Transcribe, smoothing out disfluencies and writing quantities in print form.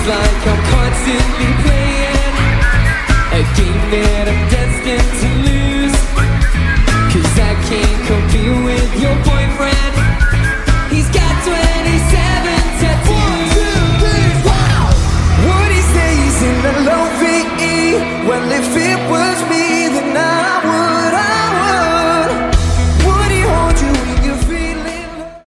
like I'm constantly playing a game that I'm destined to lose. Cause I can't compete with your boyfriend. He's got 27 tattoos. 1, 2, 3, wow! Would he say he's in the low VE? Well, if it was me,